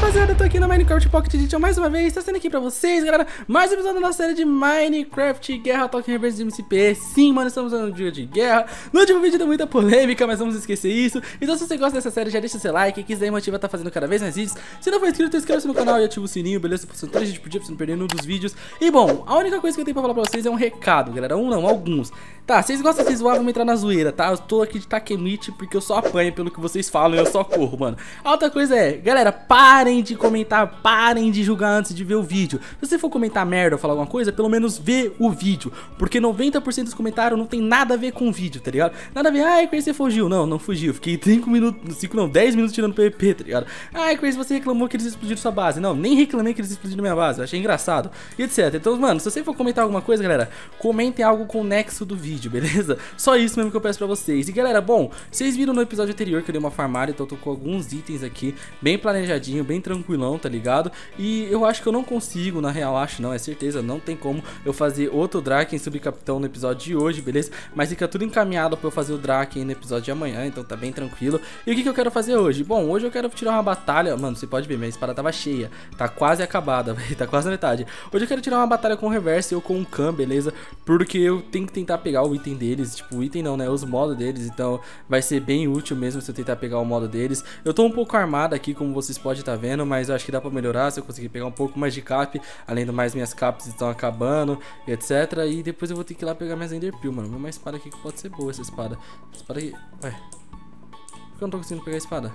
rapaziada, eu tô aqui no Minecraft Pocket Edition mais uma vez, trazendo aqui pra vocês, galera, mais um episódio da nossa série de Minecraft Guerra Talking Reverse de MCP. Sim, mano, estamos no dia de guerra. No último vídeo deu muita polêmica, mas vamos esquecer isso. Então se você gosta dessa série, já deixa seu like, que isso daí motiva a tá fazendo cada vez mais vídeos. Se não for inscrito, inscreva-se no canal e ativa o sininho, beleza? São 3 vídeos por dia pra você não perder nenhum dos vídeos. E bom, a única coisa que eu tenho pra falar pra vocês é um recado, galera, alguns. Tá, vocês gostam de zoar, vamos entrar na zoeira, tá? Eu tô aqui de Takemichi porque eu só apanho pelo que vocês falam e eu só corro, mano. A outra coisa é, galera, parem de comentar, parem de julgar antes de ver o vídeo. Se você for comentar merda ou falar alguma coisa, pelo menos vê o vídeo. Porque 90% dos comentários não tem nada a ver com o vídeo, tá ligado? Nada a ver, ai, Crazy, você fugiu. Não, não fugiu. Fiquei 10 minutos tirando PVP, tá ligado? Ai, Crazy, você reclamou que eles explodiram sua base. Não, nem reclamei que eles explodiram minha base. Eu achei engraçado. E etc. Então, mano, se você for comentar alguma coisa, galera, comentem algo com o nexo do vídeo, beleza? Só isso mesmo que eu peço pra vocês. E galera, bom, vocês viram no episódio anterior que eu dei uma farmária, então eu tô com alguns itens aqui, bem planejadinho, bem tranquilão, tá ligado? E eu acho que eu não consigo, na real, acho não, é certeza, não tem como eu fazer outro Draken subcapitão no episódio de hoje, beleza? Mas fica tudo encaminhado pra eu fazer o Draken no episódio de amanhã, então tá bem tranquilo. E o que eu quero fazer hoje? Bom, hoje eu quero tirar uma batalha, mano, você pode ver, minha espada tava cheia, tá quase acabada, tá quase na metade. Hoje eu quero tirar uma batalha com o Reverse ou com o Khan, beleza? Porque eu tenho que tentar pegar o item deles, tipo, o item não, né, os modos deles, então vai ser bem útil mesmo se eu tentar pegar o modo deles. Eu tô um pouco armado aqui, como vocês podem estar vendo, mas eu acho que dá pra melhorar se eu conseguir pegar um pouco mais de cap. Além do mais, minhas caps estão acabando, etc. E depois eu vou ter que ir lá pegar minhas Enderpeel, mano. Uma espada aqui que pode ser boa, essa espada. Espada aqui, ué, por que eu não tô conseguindo pegar a espada?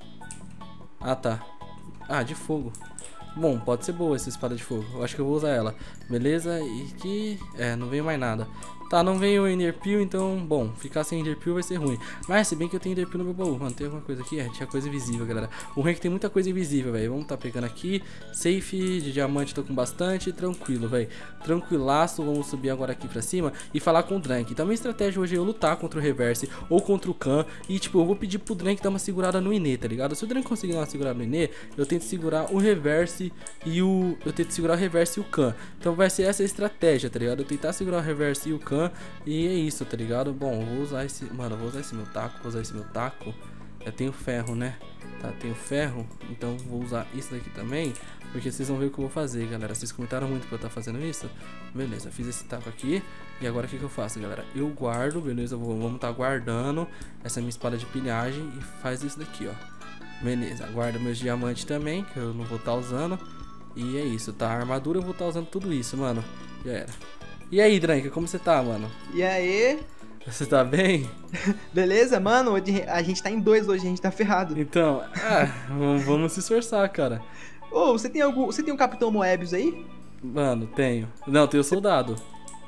Ah, tá. Ah, de fogo. Bom, pode ser boa essa espada de fogo. Eu acho que eu vou usar ela. Beleza, e aqui... não veio mais nada. Tá, não veio o Enderpeel, então, bom, ficar sem Enderpeel vai ser ruim. Mas, se bem que eu tenho Enderpeel no meu baú. Mano, tem alguma coisa aqui? Tinha coisa invisível, galera. O ruim é que tem muita coisa invisível, velho. Vamos tá pegando aqui. Safe, de diamante tô com bastante. Tranquilo, velho. Tranquilaço. Vamos subir agora aqui pra cima e falar com o Drank. Então, minha estratégia hoje é eu lutar contra o Reverse ou contra o Khan. E, tipo, eu vou pedir pro Drank dar uma segurada no Inê, tá ligado? Se o Drank conseguir dar uma segurada no Inê, eu tento segurar o Reverse e o... Eu tento segurar o Reverse e o Khan. Então, vai ser essa a estratégia, tá ligado? Eu tentar segurar o Reverse e o Khan. E é isso, tá ligado? Bom, eu vou usar esse... Mano, eu vou usar esse meu taco. Vou usar esse meu taco. Eu tenho ferro, né? Tá, tenho ferro. Então vou usar isso daqui também. Porque vocês vão ver o que eu vou fazer, galera. Vocês comentaram muito pra eu estar fazendo isso. Beleza, fiz esse taco aqui. E agora o que eu faço, galera? Eu guardo, beleza? Vamos tá guardando essa minha espada de pilhagem. E faz isso daqui, ó. Beleza, guarda meus diamantes também, que eu não vou estar usando. E é isso, tá? A armadura eu vou estar usando tudo isso, mano. Já era. E aí, Drank, como você tá, mano? E aí? Você tá bem? Beleza, mano? A gente tá em 2 hoje, a gente tá ferrado. Então, vamos se esforçar, cara. Ô, você tem um Capitão Moebius aí? Mano, tenho. Não, tenho soldado.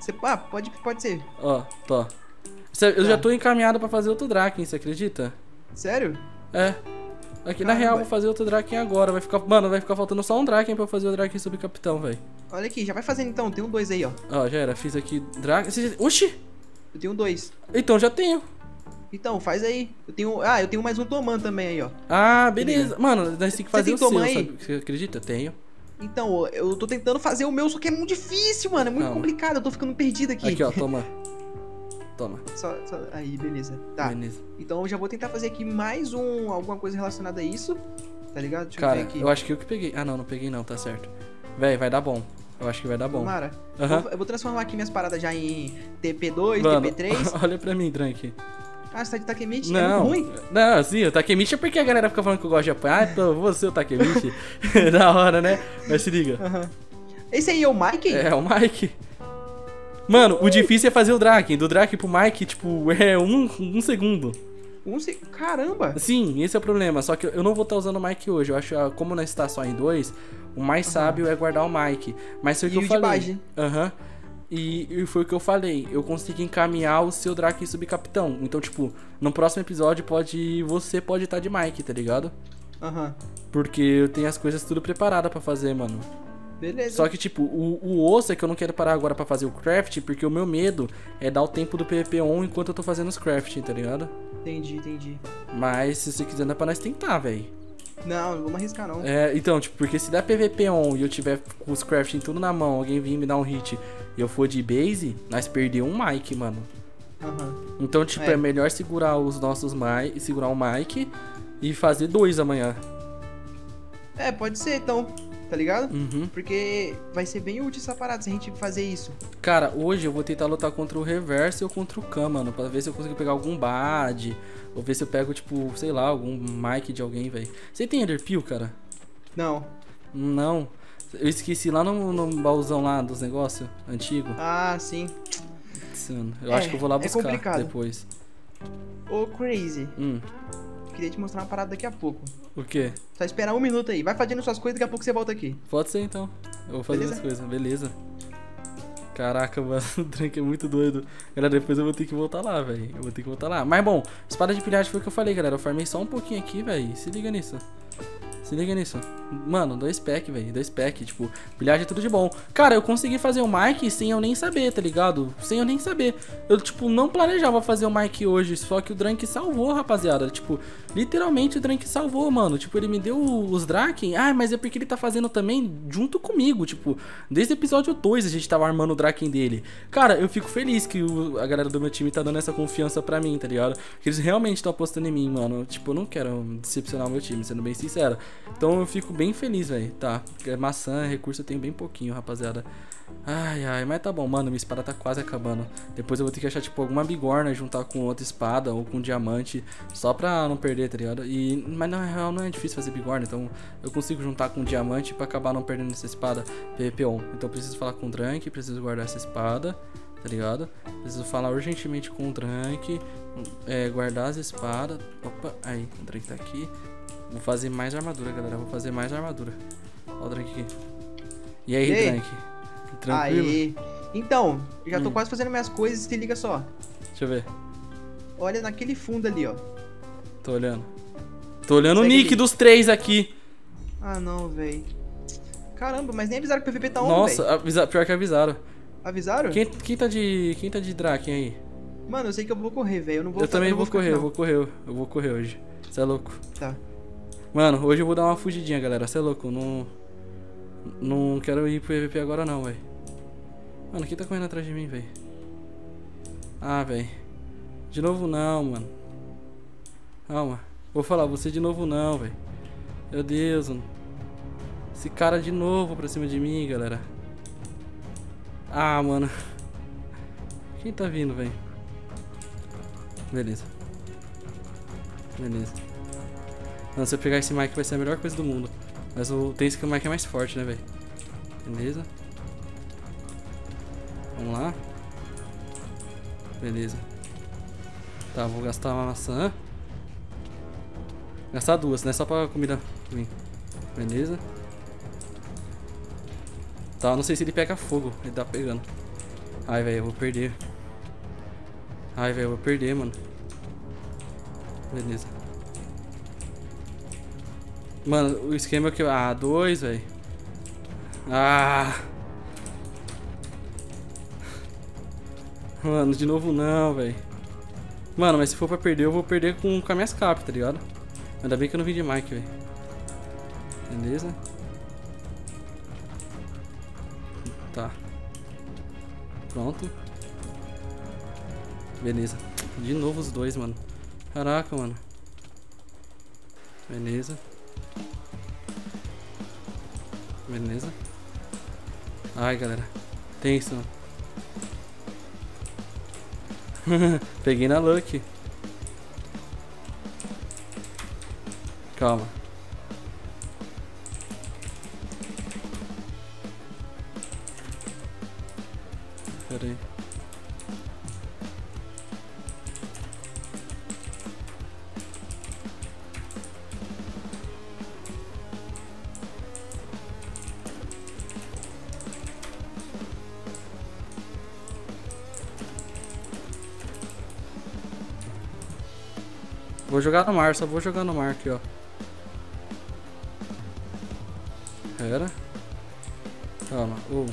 Pode ser. Ó, tô. Eu já tô encaminhado pra fazer outro Draken, você acredita? Sério? É. Aqui na real, vou fazer outro Draken agora. Mano, vai ficar faltando só um Draken pra eu fazer o Draken subcapitão, velho. Olha aqui, já vai fazendo então. Tem um 2 aí, ó. Ó, já era. Fiz aqui Draken. Oxi! Eu tenho 2. Então, já tenho. Então, faz aí. Eu tenho mais um Toman também aí, ó. Ah, beleza. Mano, nós temos que fazer o seu, sabe? Você acredita? Tenho. Então, eu tô tentando fazer o meu, só que é muito difícil, mano. É muito complicado. Eu tô ficando perdido aqui. Aqui, ó, toma. Toma. Aí, beleza. Tá. Beleza. Então eu já vou tentar fazer aqui mais alguma coisa relacionada a isso. Tá ligado? Deixa eu ver aqui. Eu acho que eu que peguei. Ah, não peguei não, tá certo. Véi, vai dar bom. Eu acho que vai dar bom. Tomara. Eu vou transformar aqui minhas paradas já em TP2, mano, TP3. Olha pra mim, Drank. Ah, você tá de Takemichi? Não. É muito ruim? Não, sim, o Takemichi é porque a galera fica falando que eu gosto de apanhar. Então, você, o Takemichi. Da hora, né? Mas se liga. Esse aí é o Mike? É, o Mike. Mano, o difícil é fazer o Draken. Do Draken pro Mike, tipo, é um segundo. Caramba! Sim, esse é o problema. Só que eu não vou estar usando o Mike hoje. Eu acho que como nós está só em 2, o mais sábio é guardar o Mike. Mas foi o que eu falei. E foi o que eu falei. Eu consegui encaminhar o seu Draken subcapitão. Então, tipo, no próximo episódio você pode estar de Mike, tá ligado? Porque eu tenho as coisas tudo preparadas pra fazer, mano. Beleza. Só que, tipo, o osso é que eu não quero parar agora pra fazer o craft, porque o meu medo é dar o tempo do PVP on enquanto eu tô fazendo os crafting, tá ligado? Entendi. Mas, se você quiser, dá pra nós tentar, velho. Não vamos arriscar, não. Então, tipo, porque se der PVP on e eu tiver com os crafting tudo na mão, alguém vir me dar um hit e eu for de base, nós perdemos um Mike, mano. Então, tipo, é melhor segurar os nossos Mike, segurar o Mike e fazer 2 amanhã. É, pode ser então, tá ligado? Uhum. Porque vai ser bem útil essa parada se a gente fazer isso. Cara, hoje eu vou tentar lutar contra o Reverse ou contra o Khan, mano, pra ver se eu consigo pegar algum Bad, ou ver se eu pego, tipo, sei lá, algum Mic de alguém, velho. Você tem Enderpeel, cara? Não. Não. Eu esqueci lá no baúzão lá dos negócios antigo. Ah, sim. Mano, eu acho que eu vou lá buscar complicado. depois. Ô, Crazy. Hum. Queria te mostrar uma parada daqui a pouco. O quê? Só esperar 1 minuto aí. Vai fazendo suas coisas, daqui a pouco você volta aqui. Pode ser então. Eu vou fazer Beleza? as coisas, beleza. Caraca, mano, o Drunk é muito doido. Galera, depois eu vou ter que voltar lá, velho. Eu vou ter que voltar lá. Mas bom, espada de pilhagem foi o que eu falei, galera. Eu farmei só um pouquinho aqui, velho. Se liga nisso. Se liga nisso. Mano, 2 pack, velho. 2 pack, tipo, pilhagem é tudo de bom. Cara, eu consegui fazer o mic sem eu nem saber, tá ligado? Sem eu nem saber. Eu, tipo, não planejava fazer o mic hoje, só que o Drunk salvou, rapaziada. Tipo, literalmente o Drunk salvou, mano. Tipo, ele me deu os Draken. Ah, mas é porque ele tá fazendo também junto comigo. Tipo, desde o episódio 2 a gente tava armando o Draken dele. Cara, eu fico feliz que a galera do meu time tá dando essa confiança pra mim, tá ligado? Que eles realmente estão apostando em mim, mano. Tipo, eu não quero decepcionar o meu time, sendo bem sincero. Então eu fico bem feliz, velho. Tá, maçã, recurso eu tenho bem pouquinho, rapaziada. Ai, ai, mas tá bom, mano, minha espada tá quase acabando. Depois eu vou ter que achar, tipo, alguma bigorna, juntar com outra espada ou com diamante, só pra não perder, tá ligado? Mas na real não é difícil fazer bigorna, então eu consigo juntar com diamante pra acabar não perdendo essa espada PVP-on. Então eu preciso falar com o Drunk, preciso guardar essa espada, tá ligado? Preciso falar urgentemente com o Drunk, guardar as espadas. Opa, aí, o Drunk tá aqui. Vou fazer mais armadura, galera, vou fazer mais armadura. Ó o Drunk aqui. E aí, Drunk? Tranquilo? Aí. Então, eu já tô quase fazendo minhas coisas, se liga só. Deixa eu ver. Olha naquele fundo ali, ó. Tô olhando. Tô olhando Segue o nick ali. dos 3 aqui. Ah, não, velho. Caramba, mas nem avisaram que o PVP tá on, Nossa, velho. pior que avisaram. Avisaram? Quem tá de Draken aí? Mano, eu sei que eu vou correr, velho. Eu não vou Eu também não vou ficar correr, aqui, eu vou correr hoje. Cê é louco. Tá. Mano, hoje eu vou dar uma fugidinha, galera. Cê é louco, não quero ir pro PVP agora não, velho. Mano, quem tá correndo atrás de mim, velho? Ah, velho. De novo não, mano. Calma. Vou falar, você de novo não, velho. Meu Deus, mano. Esse cara de novo pra cima de mim, galera. Ah, mano. Quem tá vindo, velho? Beleza. Beleza. Mano, se eu pegar esse mic vai ser a melhor coisa do mundo. Mas tem esse que o mic é mais forte, né, velho? Beleza. Vamos lá. Beleza. Tá, vou gastar uma maçã. Gastar 2, né? Só pra comida vir. Beleza. Tá, não sei se ele pega fogo. Ele tá pegando. Ai, velho, eu vou perder. Ai, velho, eu vou perder, mano. Beleza. Mano, o esquema é que eu... Ah, 2, velho. Ah. Mano, de novo não, velho. Mano, mas se for pra perder, eu vou perder com as minhas capas, tá ligado? Ainda bem que eu não vim de mic, velho. Beleza. Tá. Pronto. Beleza. De novo os 2, mano. Caraca, mano. Beleza. Beleza. Ai, galera. Tenso, mano. Peguei na Lucky. Calma. Pera aí. Vou jogar no mar, só vou jogar no mar aqui, ó. Pera. Calma.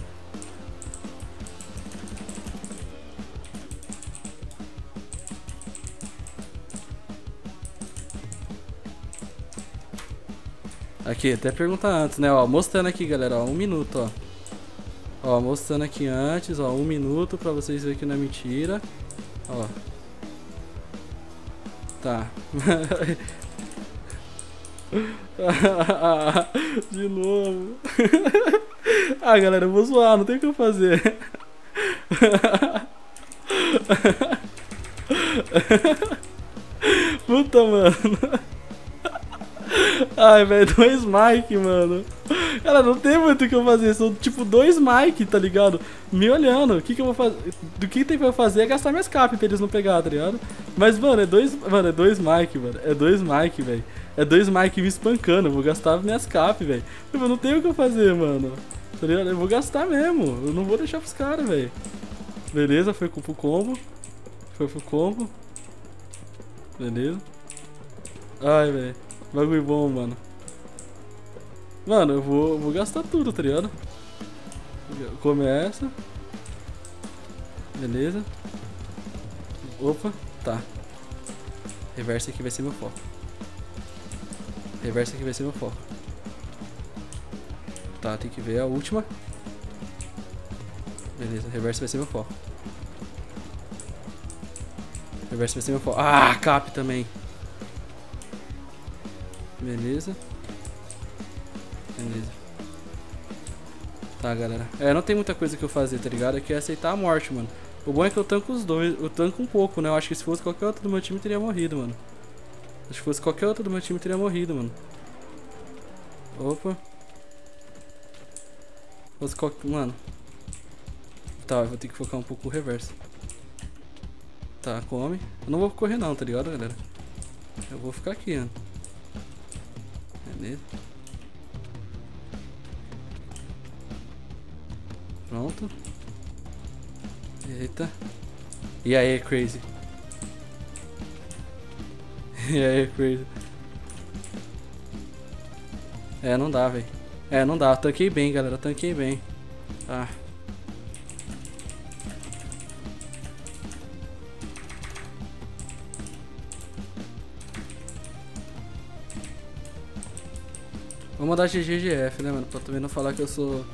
Aqui, até perguntar antes, né? Ó, mostrando aqui, galera, ó, 1 minuto, ó. Ó, mostrando aqui antes, ó, 1 minuto pra vocês verem que não é mentira. Ó. Tá. De novo. Ah, galera, eu vou zoar, não tem o que eu fazer. Puta, mano. Ai, velho, 2 Mike, mano. Cara, não tem muito o que eu fazer. São tipo 2 Mike, tá ligado? Me olhando. O que eu vou fazer? Do que tem pra eu fazer é gastar minhas cap pra eles não pegar, tá ligado? Mas, mano, é 2 Mike, mano. É 2 Mike, velho. É 2 Mike me espancando. Eu vou gastar minhas cap, velho. Eu não tenho o que eu fazer, mano. Tá ligado? Eu vou gastar mesmo. Eu não vou deixar pros caras, velho. Beleza, foi pro combo. Foi pro combo. Beleza. Ai, velho. Bagulho bom, mano. Mano, eu vou gastar tudo, tá ligado? Começa. Beleza. Opa, tá. Reversa aqui vai ser meu foco. Reversa aqui vai ser meu foco. Tá, tem que ver a última. Beleza, reversa vai ser meu foco. Reversa vai ser meu foco. Ah, cap também. Beleza. Beleza. Tá, galera. Não tem muita coisa que eu fazer, tá ligado? É que é aceitar a morte, mano. O bom é que eu tanco os dois. Eu tanco um pouco, né? Eu acho que se fosse qualquer outro do meu time, teria morrido, mano. Se fosse qualquer outro do meu time, teria morrido, mano. Opa. Se fosse qualquer... Mano. Tá, eu vou ter que focar um pouco o reverso. Tá, come. Eu não vou correr não, tá ligado, galera? Eu vou ficar aqui, mano. Beleza. Pronto. Eita. E aí, crazy? E aí, crazy? Não dá, velho. Não dá. Tanquei bem, galera. Tanquei bem. Tá. Vou mandar GGGF, né, mano? Pra também não falar que eu sou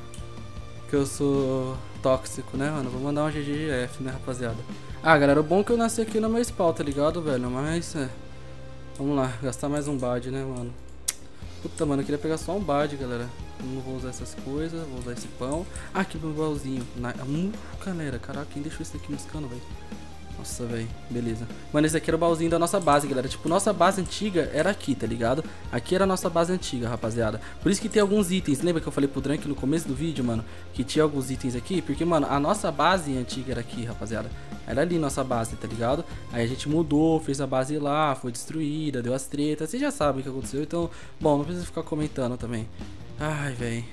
tóxico, né, mano? Vou mandar um GGGF, né, rapaziada? Ah, galera, o bom é que eu nasci aqui no meu spawn, tá ligado, velho? Mas, vamos lá, gastar mais um bad, né, mano? Puta, mano, eu queria pegar só um bad, galera. Eu não vou usar essas coisas, vou usar esse pão. Ah, aqui meu baúzinho. Galera, caraca, quem deixou isso aqui nos canos, velho? Nossa, velho, beleza. Mano, esse aqui era o baúzinho da nossa base, galera. Tipo, nossa base antiga era aqui, tá ligado? Aqui era a nossa base antiga, rapaziada. Por isso que tem alguns itens. Lembra que eu falei pro Drank no começo do vídeo, mano? Que tinha alguns itens aqui? Porque, mano, a nossa base antiga era aqui, rapaziada. Era ali nossa base, tá ligado? Aí a gente mudou, fez a base lá, foi destruída, deu as tretas. Vocês já sabem o que aconteceu, então... Bom, não precisa ficar comentando também. Ai, velho.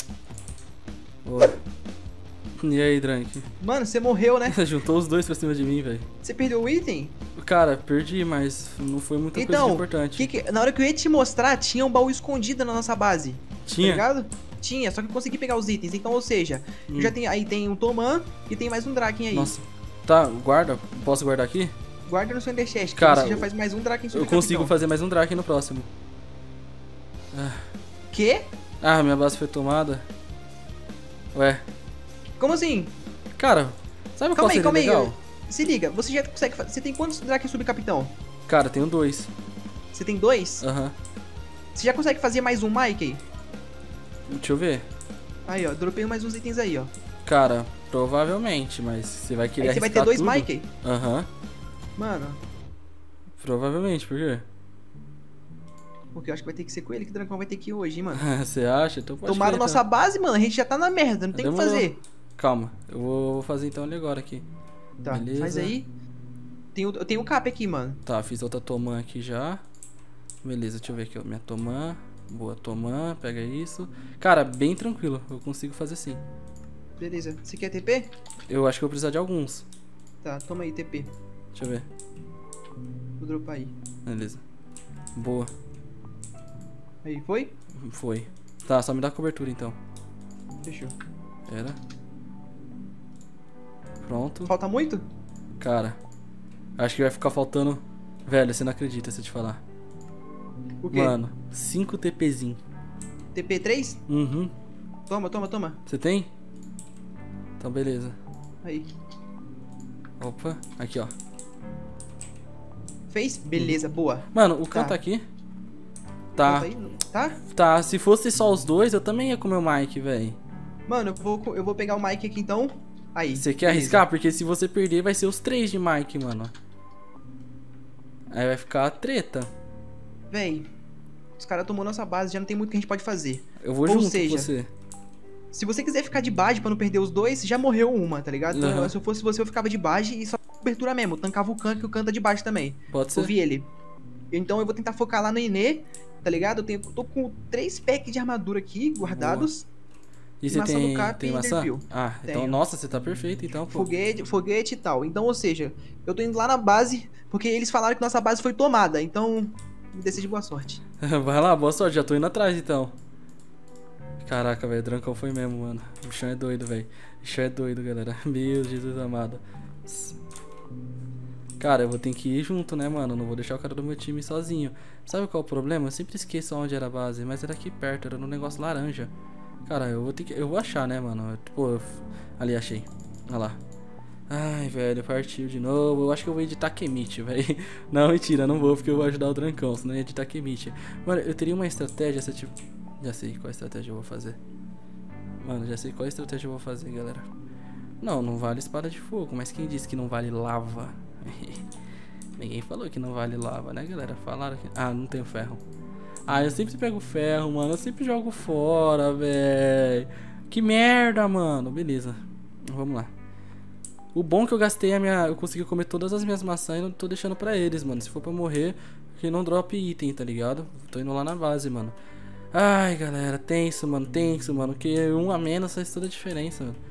E aí, Drank? Mano, você morreu, né? Juntou os dois pra cima de mim, velho. Você perdeu o item? Cara, perdi, mas não foi muita coisa importante. Na hora que eu ia te mostrar, tinha um baú escondido na nossa base. Tinha? Tá ligado? Tinha, só que eu consegui pegar os itens. Então, ou seja, eu já tenho, aí tem um Toman e tem mais um Draken aí. Nossa. Tá, guarda. Posso guardar aqui? Guarda no seu Ender Chest, cara, você já faz mais um Draken sobre eu consigo fazer mais um Draken no próximo. Quê? Ah, minha base foi tomada. Ué. Como assim? Cara, sabe qual seria legal? Se liga, você já consegue fazer... Você tem quantos Draken subcapitão? Cara, tenho 2. Você tem 2? Aham. Você já consegue fazer mais um Mike aí? Deixa eu ver. Aí, ó, dropei mais uns itens aí, ó. Cara, provavelmente, mas você vai querer arriscar tudo. Você vai ter 2 Mike aí? Aham. Mano. Provavelmente, por quê? Porque eu acho que vai ter que ser com ele que o Dracão vai ter que ir hoje, hein, mano. Você acha? Então pode Tomaram nossa base, mano, a gente já tá na merda, não tem o que fazer. Calma, eu vou fazer então ele agora aqui. Tá, beleza. Faz aí. Eu tenho o cap aqui, mano. Tá, fiz outra Toman aqui já. Beleza, deixa eu ver aqui, ó. Minha Toman. Boa Toman, pega isso. Cara, bem tranquilo, eu consigo fazer sim. Beleza, você quer TP? Eu acho que eu vou precisar de alguns. Tá, toma aí TP. Deixa eu ver. Vou dropar aí. Beleza. Boa. Aí, foi? Foi. Tá, só me dá cobertura então. Fechou. Pera. Pronto. Falta muito? Cara, acho que vai ficar faltando... Velho, você não acredita se eu te falar. O quê? Mano, 5 TPzinho. TP3? Uhum. Toma. Você tem? Então beleza. Aí. Opa, aqui ó. Fez? Beleza, boa. Mano, o can tá aqui? Tá. Aí, tá? Tá, se fosse só os dois, eu também ia comer o Mike, velho. Mano, eu vou pegar o Mike aqui então. Aí. Você quer arriscar? Porque se você perder, vai ser os 3 de Mike, mano. Aí vai ficar a treta. Véi, os caras tomou nossa base, já não tem muito que a gente pode fazer. Eu vou junto com você. Se você quiser ficar de base pra não perder os dois, já morreu uma, tá ligado? Então, se eu fosse você, eu ficava de base e só cobertura mesmo. Eu tancava o Khan, que o Khan tá de baixo também. Pode ser. Eu vi ele. Então eu vou tentar focar lá no Inê, tá ligado? Eu tô com 3 packs de armadura aqui, guardados. Boa. E você tem maçã? Ah, tenho. Então, nossa, você tá perfeito então, pô. Foguete e tal. Então, ou seja, eu tô indo lá na base, porque eles falaram que nossa base foi tomada. Então, me desejo boa sorte. Vai lá, boa sorte, já tô indo atrás então. Caraca, velho, o Drancão foi mesmo, mano. O bichão é doido, velho. O bichão é doido, galera. Meu Jesus amado. Cara, eu vou ter que ir junto, né, mano? Não vou deixar o cara do meu time sozinho. Sabe qual é o problema? Eu sempre esqueço onde era a base, mas era aqui perto, era no negócio laranja. Cara, eu vou achar, né, mano? Tipo, ali achei. Olha lá. Ai, velho, partiu de novo. Eu acho que eu vou editar Takemichi, velho. Não, mentira, não vou, porque eu vou ajudar o Drancão, senão eu ia editar Takemichi. Mano, eu teria uma estratégia, essa tipo... Já sei qual estratégia eu vou fazer. Mano, já sei qual estratégia eu vou fazer, galera. Não vale espada de fogo, mas quem disse que não vale lava? Ninguém falou que não vale lava, né, galera? Falaram que... Ah, não tenho ferro. Ah, eu sempre pego ferro, mano. Eu sempre jogo fora, velho. Que merda, mano. Beleza. Vamos lá. O bom é que eu gastei eu consegui comer todas as minhas maçãs e não tô deixando pra eles, mano. Se for pra morrer, que não drop item, tá ligado? Tô indo lá na base, mano. Ai, galera. Tenso, mano. Tenso, mano. Que um a menos faz toda a diferença, mano.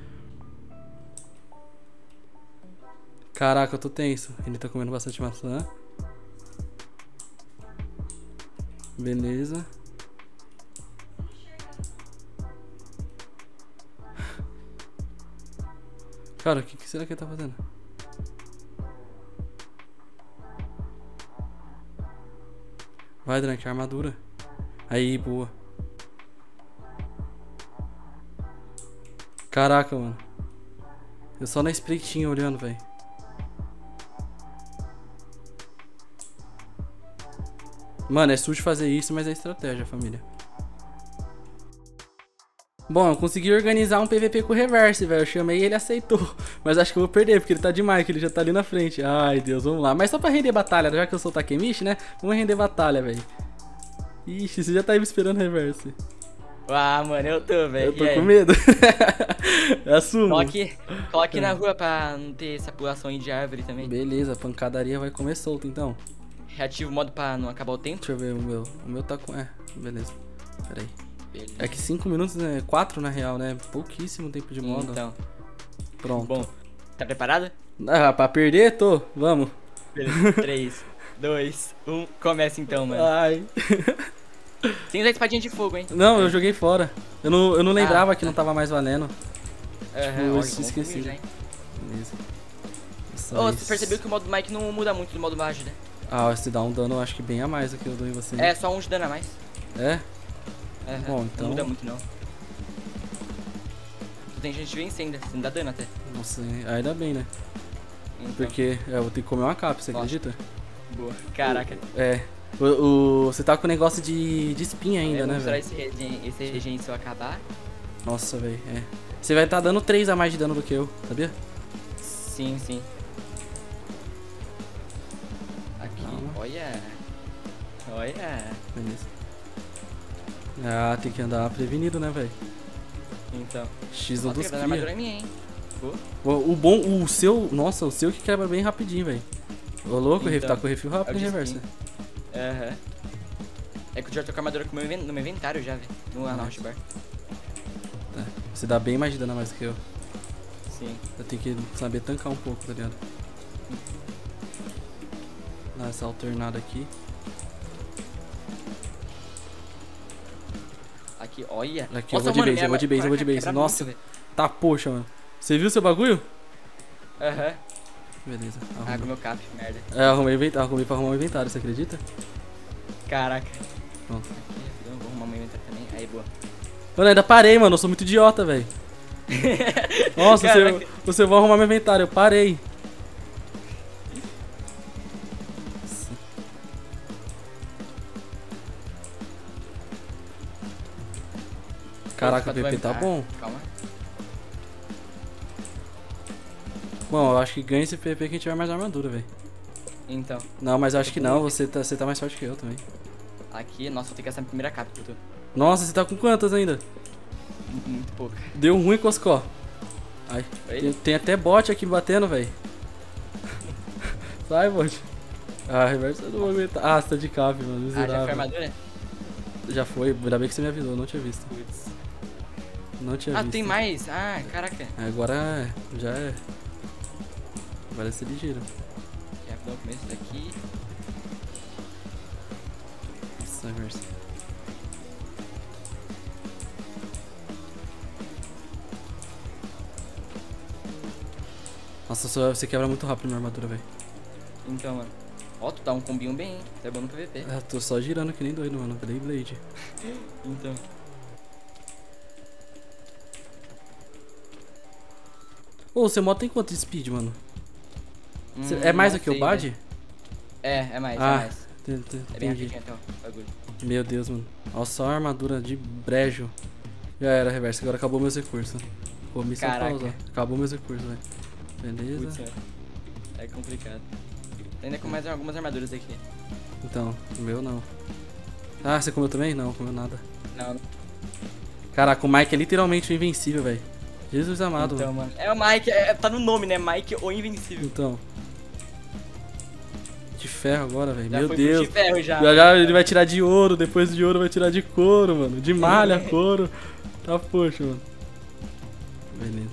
Caraca, eu tô tenso. Ele tá comendo bastante maçã. Beleza. Cara, o que será que ele tá fazendo? Vai, Drank, armadura. Aí, boa. Caraca, mano. Eu só na espretinha olhando, velho. Mano, é sujo fazer isso, mas é estratégia, família. Bom, eu consegui organizar um PVP com o Reverse, velho. Eu chamei e ele aceitou. Mas acho que eu vou perder, porque ele tá de Mike, ele já tá ali na frente. Ai, Deus, vamos lá. Mas só pra render batalha, já que eu sou o Takemichi, né? Vamos render batalha, velho. Ixi, você já tá aí me esperando, Reverse. Ah, mano, eu tô, velho. Eu tô com medo. Assumo. Coloque na rua pra não ter essa pulação aí de árvore também. Beleza, a pancadaria vai comer solto, então. Reativo o modo pra não acabar o tempo. Deixa eu ver o meu. O meu tá com... beleza. Pera aí. Beleza. É que 5 minutos, né? 4 na real, né? Pouquíssimo tempo de modo. Então. Pronto. Bom, tá preparado? Ah, pra perder? Tô. Vamos. Beleza. 3, 2, 1. Começa então, mano. Ai. Sem usar espadinha de fogo, hein? Não, eu joguei fora. Eu não lembrava que não tava mais valendo. Eu esqueci. Beleza. Você percebeu que o modo Mike não muda muito do modo Mage, né? Ah, se dá um dano, acho que bem a mais do que eu dou em você. É, só um de dano a mais. É? Bom, então... Não muda muito, não. Tem gente vencendo, você não dá dano até. Nossa, ainda bem, né? Então. Porque eu vou ter que comer uma capa, você acredita? Boa. Caraca. Você tá com negócio de espinha ainda, né, velho? Esse regen se eu acabar. Nossa, velho, Você vai estar dando 3 a mais de dano do que eu, sabia? Sim, sim. Aqui, olha. Beleza. Ah, tem que andar prevenido, né, velho? Então. X no dos cria. Armadura é minha, hein? O seu... Nossa, o seu que quebra bem rapidinho, velho. Ô, louco, então, tá com o refil rápido em reversa. É que eu já tô com a armadura no meu inventário já, velho. No Hotbar. Tá. Você dá bem mais de dano a mais do que eu. Sim. Eu tenho que saber tancar um pouco, tá ligado? Dá essa alternada aqui. Aqui, olha. Aqui, nossa, eu vou de base. Nossa, muito, tá, poxa, mano. Você viu seu bagulho? Beleza. Ah, com meu cap, merda. Arrumei pra arrumar um inventário, você acredita? Caraca. Pronto. Aqui, eu vou arrumar meu inventário também. Aí, boa. Mano, ainda parei, mano. Eu sou muito idiota, velho. Nossa, você vai arrumar meu inventário. Eu parei. Caraca, o Esse PP tá vai- bom. Calma. Bom, eu acho que ganha esse PP quem tiver mais armadura, velho. Então, Não, mas eu acho que não, você tá mais forte que eu também. aqui, nossa, vou ter que gastar minha primeira cap, puto. Nossa, você tá com quantas ainda? Muito pouco. Deu ruim, Coscó. Ai, Oi? tem até bot aqui batendo, velho. Sai, bot. Ah, reverso eu não vou aguentar. Ah, você tá de cap, mano. Ah, já foi Miserável. armadura? Já foi, ainda bem que você me avisou, não tinha visto. Putz. Não tinha Ah, visto. tem mais? Ah, caraca. Agora já é. Agora é ser ligeiro. Já vou dar o começo daqui. Nossa, reverso. Nossa, você quebra muito rápido minha armadura, velho. Então, mano. Ó, tu dá um combinho bem, hein? Tu é bom no PVP. Ah, tô só girando que nem doido, mano. Blade. Então. Ô, seu moto tem quanto de speed, mano? É mais não do que o sei, Bad? velho. É mais, Ah, é mais. É bem entendi. rapidinho até o bagulho. Meu Deus, mano. Olha só a armadura de brejo. Já era, reverso. Agora acabou meus recursos. Pô, missão Caraca. pausa. Acabou meus recursos, velho. Beleza. Putz, é complicado. Ainda com mais algumas armaduras aqui. Então, o meu não. Ah, você comeu também? Não, comeu nada. Não, Caraca, o Mike é literalmente o invencível, velho. Jesus amado, então, mano. mano. É o Mike, tá no nome, né? Mike ou Invencível. Então. De ferro agora, velho. Já Meu foi pro Deus. de ferro já. Já ele vai tirar de ouro, depois de ouro vai tirar de couro, mano. De malha, couro. Tá poxa, mano. Beleza.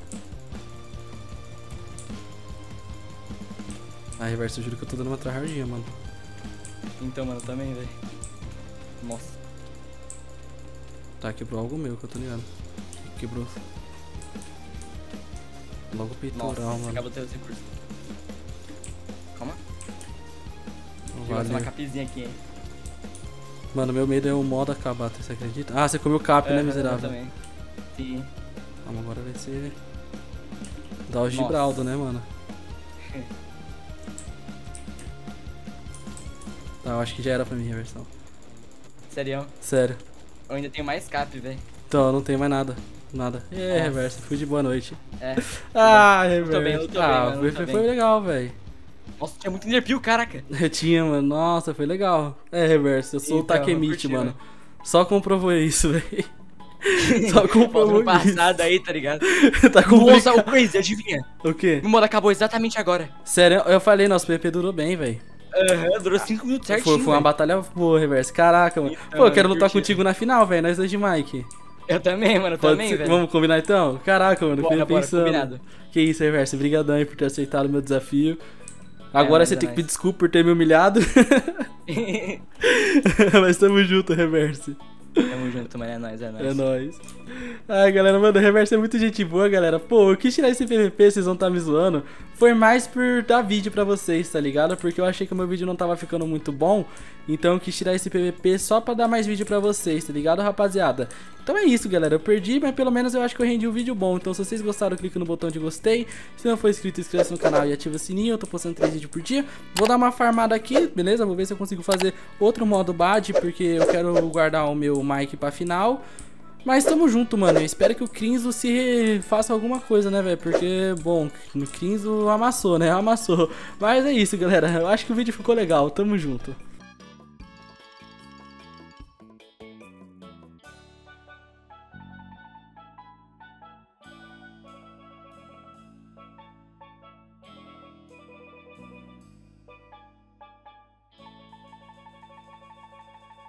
Ah, reverso, eu juro que eu tô dando uma tryhardinha, mano. Então, mano, também, velho. Nossa. Tá, quebrou algo meu que eu tô ligado. Quebrou. Logo o peitoral, Nossa, mano. acabou tendo recurso. Calma. Não Vou fazer uma vale. capzinha aqui, hein. Mano, meu medo é o modo acabar, você acredita? Ah, você comeu cap, né, Eu miserável? também. Sim. Calma, agora vai ser... Dar o Gibraldo, né, mano? Tá, eu acho que já era pra mim a versão. Sério. Sério. Eu ainda tenho mais cap, velho. Então, não tem mais nada. Nada. É, Nossa. reverso, fui de boa noite. É. Ah, Eu reverso. tô bem, eu tô bem, Ah, mano, foi, eu tô foi, bem. foi legal, velho. Nossa, tinha muito Enderpeel, caraca. Eu tinha, mano. Nossa, foi legal. É, reverso, eu sou o Então, Takemichi, curti, mano. mano. Só comprovou isso, velho. Só comprovou No isso. passado aí, tá ligado? Tá Nossa, complicado. o Crazy, adivinha? O quê? Meu modo acabou exatamente agora. Sério, eu falei, nosso PP durou bem, velho. Aham, durou 5 minutos certinho. Foi uma velho. batalha boa, reverso. Caraca, mano. Então, Pô, eu quero eu lutar curti. contigo na final, velho. Nós dois de Mike. Eu também, mano, Pode também, ser- velho. Vamos combinar então? Caraca, mano, Bora, fiquei bora, pensando. combinado. Que isso, reverso. Brigadão aí por ter aceitado o meu desafio. Agora mas você é tem que nóis. pedir desculpa por ter me humilhado. Mas tamo junto, reverso. Tamo junto, mano, é nóis, é nóis. É nóis. Ai, galera, mano, o reverso é muito gente boa, galera. Pô, eu quis tirar esse PVP, vocês vão estar me zoando. Foi mais por dar vídeo pra vocês, tá ligado? Porque eu achei que o meu vídeo não tava ficando muito bom. Então eu quis tirar esse PVP só pra dar mais vídeo pra vocês, tá ligado, rapaziada? Então é isso, galera. Eu perdi, mas pelo menos eu acho que eu rendi um vídeo bom. Então se vocês gostaram, clique no botão de gostei. Se não for inscrito, inscreva-se no canal e ativa o sininho. Eu tô postando 3 vídeos por dia. Vou dar uma farmada aqui, beleza? Vou ver se eu consigo fazer outro modo bad, porque eu quero guardar o meu mic pra final. Mas tamo junto, mano. Eu espero que o Crinzo se faça alguma coisa, né, velho? Porque, bom, o Crinzo amassou, né? Amassou. Mas é isso, galera. Eu acho que o vídeo ficou legal. Tamo junto.